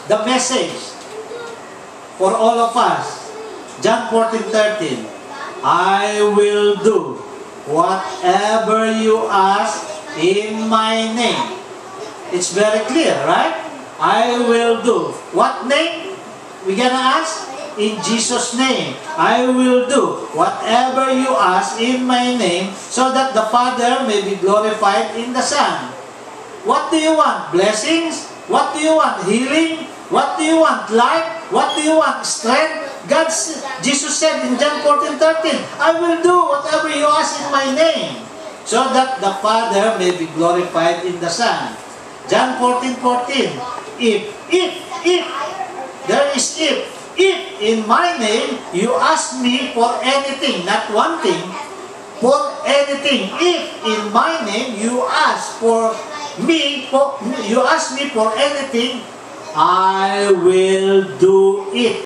the message for all of us. John 14:13. I will do whatever you ask in my name. It's very clear, right? I will do. What name? We're gonna ask? In Jesus' name. I will do whatever you ask in my name, so that the Father may be glorified in the Son. What do you want? Blessings? What do you want? Healing? What do you want? Life? What do you want? Strength? Jesus said in John 14:13, I will do whatever you ask in my name, so that the Father may be glorified in the Son. John 14:14, if, there is if in my name you ask me for anything, not one thing, for anything, if in my name you ask me for anything, I will do it.